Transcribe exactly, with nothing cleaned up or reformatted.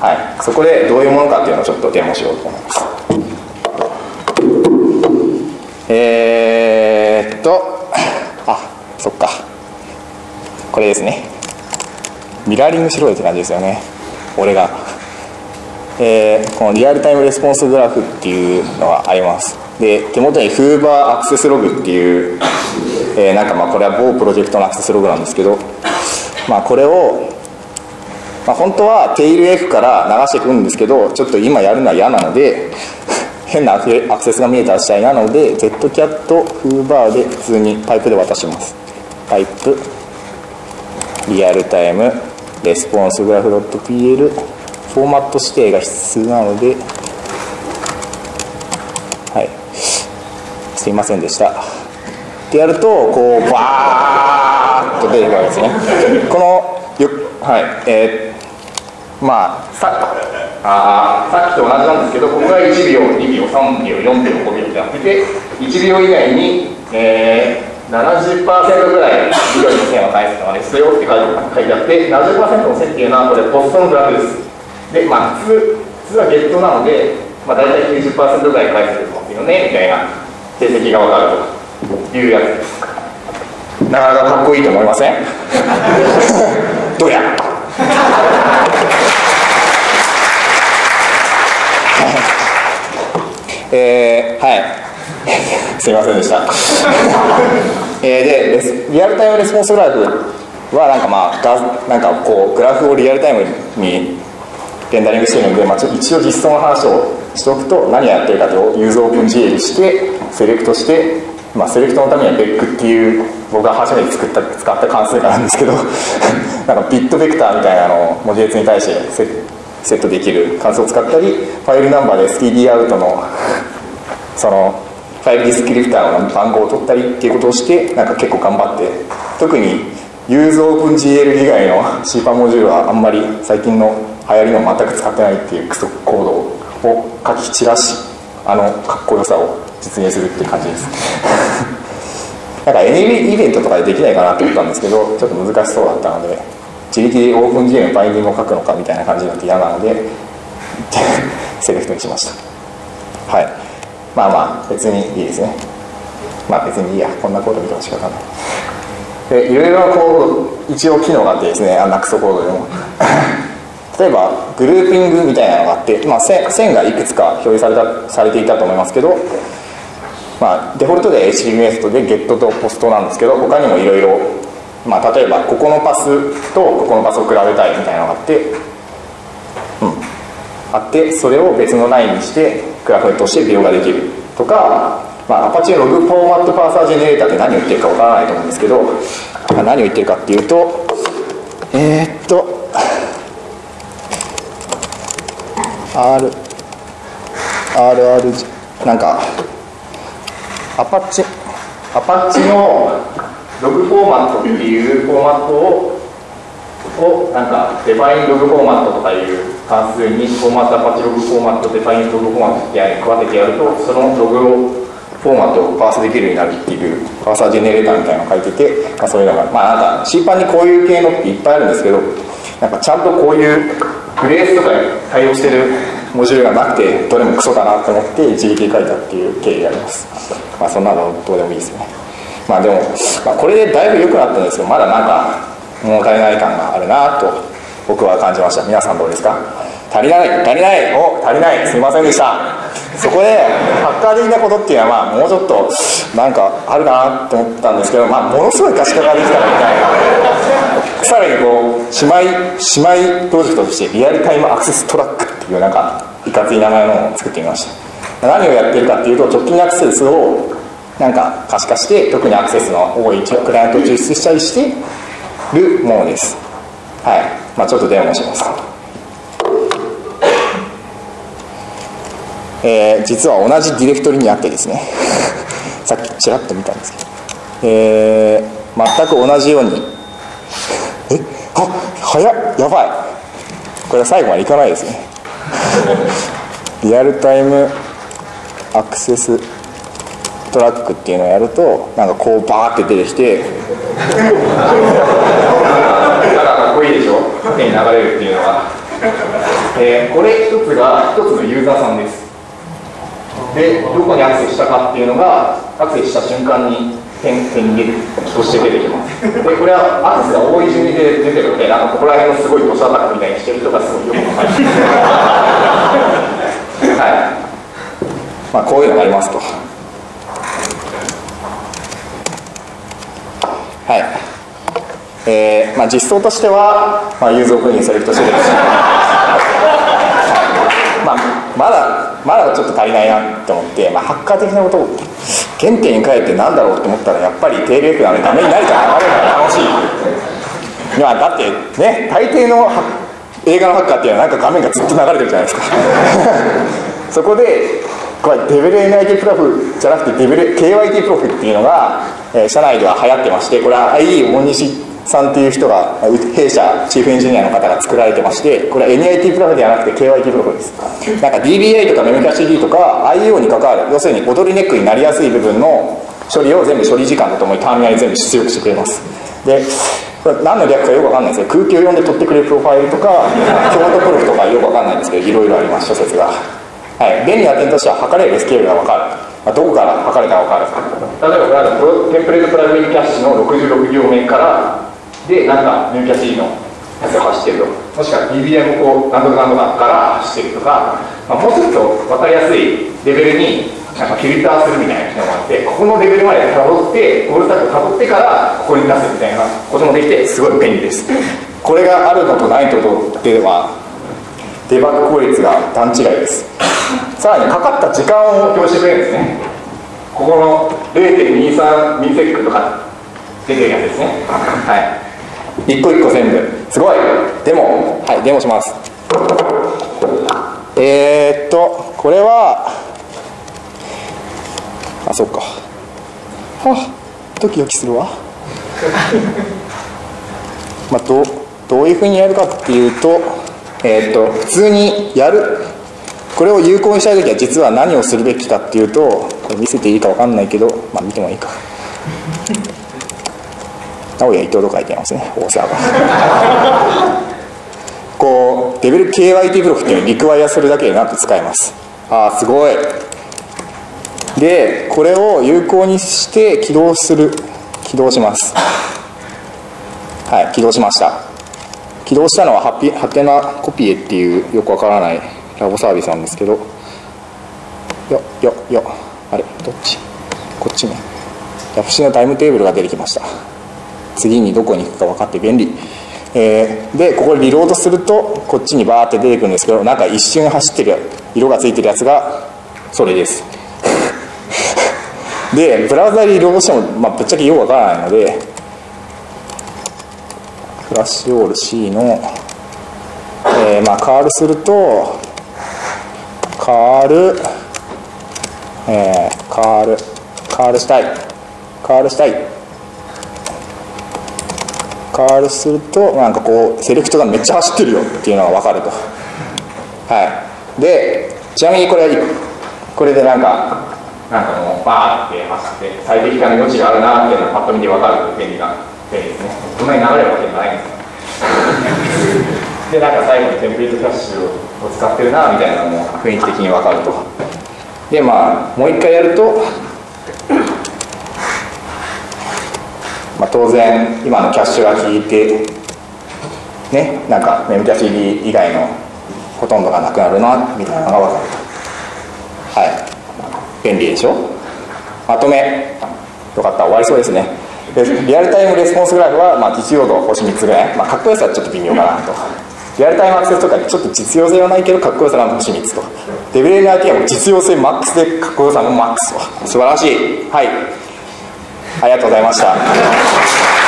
はい、そこでどういうものかっていうのをちょっとデモしようと思います。えーっとあそっかこれですね。ミラーリングしろよって感じですよね、俺が。えー、このリアルタイムレスポンスグラフっていうのがあります。で手元に Hoover アクセスログっていう、えー、なんかまあこれは某プロジェクトのアクセスログなんですけど、まあ、これを、まあ、本当はテイル F から流していくんですけど、ちょっと今やるのは嫌なので変なアクセスが見えたらしたいなので ゼットキャット Hoover で普通にパイプで渡します。パイプリアルタイムレスポンスグラフ .pl フォーマット指定が必須なので、はい、すいませんでしたってやるとこうバーッと出てくるわけですね。このよ、はいえー、まあさあさっきと同じなんですけど、ここがいちびょうにびょうさんびょうよんびょうごびょうってなってて、いちびょう以外に、えーななじゅっパーセント ぐらい緑の線を返すのがですよって書いてあって、 ななじゅっパーセント の線っていうのはこれポストのグラフです。でまあ普通普通はゲットなので、まあ、大体 きゅうじゅっパーセント ぐらい返せると思うよねみたいな成績が分かるというやつです。なかなかかっこいいと思いませんどうやえー、はいすいませんでしたえー、でリアルタイムレスポンスグラフはなんかまあガなんかこうグラフをリアルタイムにレンダリングしてるので、まあ、ちょ一応実装の話をしておくと、何をやってるかとユーズオープン ジーエル してセレクトして、まあ、セレクトのためにはベックっていう僕が初めて作った使った関数があるんですけどなんかビットベクターみたいなのを文字列に対してセセットできる関数を使ったり、ファイルナンバーで エスティーディー アウトのそのファイルディスクリプターの番号を取ったりっていうことをして、なんか結構頑張って、特にユーズオープン ジーエル 以外の シーパン モジュールはあんまり最近の流行りの全く使ってないっていうクソコードを書き散らし、あのかっこよさを実現するっていう感じですなんか エヌビー イベントとかでできないかなと思ったんですけど、ちょっと難しそうだったので、自力でオープン ジーエル のバインディングを書くのかみたいな感じになって嫌なのでセレクトにしました。はい、まあまあ別にいいですね。まあ別にいいや、こんなコード見ても仕方ない。でいろいろこう一応機能があってですね、あんなクソコードでも例えばグルーピングみたいなのがあって、まあ、線, 線がいくつか表示されたされていたと思いますけど、まあ、デフォルトで エイチティーエムエル とでゲットとポストなんですけど、他にもいろいろ、まあ、例えばここのパスとここのパスを比べたいみたいなのがあって、うん、あってそれを別のラインにしてグラフとして利用ができるとか、まあ、アパチのログフォーマットパーサージェネレーターって何を言ってるかわからないと思うんですけど、何を言ってるかっていうと、えー、っと R、RRG、なんかアパッチアパッチのログフォーマットっていうフォーマットををなんかデファインログフォーマットとかいう関数にフォーマットアパッチログフォーマットデファインログフォーマットって加えてやると、そのログをフォーマットをパースできるようになるっていうパーサージェネレーターみたいなのを書いてて、まあ、そういうのがまあなんか C パンにこういう系のっていっぱいあるんですけど、なんかちゃんとこういうグレースとかに対応してるモジュールがなくてどれもクソだなと思って自力で書いたっていう経緯があります。まあそんなのどうでもいいですよね。まあでも、まあ、これでだいぶ良くなったんですけど、まだなんか物足りない感があるなと僕は感じました。皆さんどうですか？足りない足りないお足りないすいませんでした。そこでハッカー的なことっていうのはまあもうちょっとなんかあるかなと思ったんですけど、まあものすごい可視化ができたらみたいな、さらにこう姉妹姉妹プロジェクトとしてリアルタイムアクセストラックっていうなんかいかつい名前のものを作ってみました。何をやってるかっていうと、直近アクセスをなんか可視化して、特にアクセスの多いクライアントを抽出したりしてるものです。はい、まあ、ちょっとデモします。えー、実は同じディレクトリにあってですねさっきちらっと見たんですけど、えー、全く同じようにえあ早っやばい、これは最後までいかないですねリアルタイムアクセストラックっていうのをやると、なんかこうバーって出てきてなんかかっこいいでしょ、縦に流れるっていうのは。ええー、これ一つが一つのユーザーさんです。で、どこにアクセスしたかっていうのがアクセスした瞬間に点点にとして出てきます。で、これはアクセスが多い順にで出てるので、なんかここら辺のすごい土砂高みたいにしてる人がすごいよくわかる。はい。まあこういうのがありますと。はい。えー、まあ実装としては、まあ、ユーザープレインセレクトしてるし、まあまだまだちょっと足りないなと思って、まあ、ハッカー的なことを原点に帰ってなんだろうと思ったら、やっぱりテールエクなのでダメになるから流れるのが楽しい。いやだってね、大抵の映画のハッカーっていうのはなんか画面がずっと流れてるじゃないですか。そこでこれデベル エヌアイティー プロフじゃなくてデベル ケーワイティー プロフっていうのが、えー、社内では流行ってまして、これは アイイー 大西さんっていう人が、弊社チーフエンジニアの方が作られてまして、これは エヌアイティー プロフではなくて ケーワイティー プロフです。なんか ディービーアイ とかメモキャッシュ D とか アイオー に関わる、要するにボトルネックになりやすい部分の処理を全部処理時間とともにターミナルに全部出力してくれます。で、これ何の略かよくわかんないですけど、空気を読んで取ってくれるプロファイルとか京都プロフとかよくわかんないんですけど、いろいろあります、諸説が。はい、便利な点としては測れるスケールがわかる、まあ、どこから測れたかわかる。例えばこれはテンプレートプラグインキャッシュのろくじゅうろく行目からで、なんかニューキャッシュのやつが走ってると、もしくは ディービーアイ もこう何とか何とかから走ってるとか、まあ、もうちょっと分かりやすいレベルになんかフィルターするみたいな機能があって、ここのレベルまでたどってゴールスタックをたどってからここに出すみたいなこともできて、すごい便利です。これがあるのとないのとではデバッグ効率が段違いです。さらにかかった時間を表示してくれるんですね。ここの れいてんにさん ミリセックとか出てるやつですね。はい、一個一個全部すごい。デモ、はい、デモします。えー、っとこれはあ、そっか、はあ、ドキドキするわ。まあ、ど, どういうふうにやるかっていうと、えー、っと普通にやる、これを有効にしたいときは実は何をするべきかっていうと、これ見せていいか分かんないけど、まあ見てもいいか。直哉伊藤と書いてますね、大沢が。こうデベル ケーワイティー ブロックっていうのをリクワイアするだけでなんと使えます。ああ、すごい。でこれを有効にして起動する、起動します。はい、起動しました。起動したのはハピハテナコピエっていうよくわからないラボサービスなんですけど、よよよあれどっち、こっちね。ヤフシのタイムテーブルが出てきました。次にどこに行くか分かって便利。えー、でここでリロードするとこっちにバーって出てくるんですけど、なんか一瞬走ってる色がついてるやつがそれです。でブラウザでリロードしても、まあ、ぶっちゃけよくわからないので、フラッシュオール C の、えーまあ、カールするとカール、えー、カールカールしたいカールしたいカールするとなんかこうセレクトがめっちゃ走ってるよっていうのが分かると。はい、でちなみにこれこれでなんかなんかもうバーって走って最適化の余地があるなっていうのがパッと見て分かる便利な便利ですね。こんなに流れるわけじゃないんですでなんか最後にテンプレートキャッシュを使ってるなみたいなのも雰囲気的に分かると。でまあもう一回やると、まあ、当然今のキャッシュが効いてね、なんかメモキャッシュ D 以外のほとんどがなくなるなみたいなのが分かると。はい、便利でしょ。まとめよかった、終わりそうですね。でリアルタイムレスポンスグラフは、まあ、実用度星みっつぐらい、まあ、かっこよさはちょっと微妙かなと。リアルタイムアクセスとかちょっと実用性はないけどかっこよさが星みっつと。デブレ エヌアイティー はもう実用性マックスでかっこよさもマックスと。素晴らしい。はい、ありがとうございました。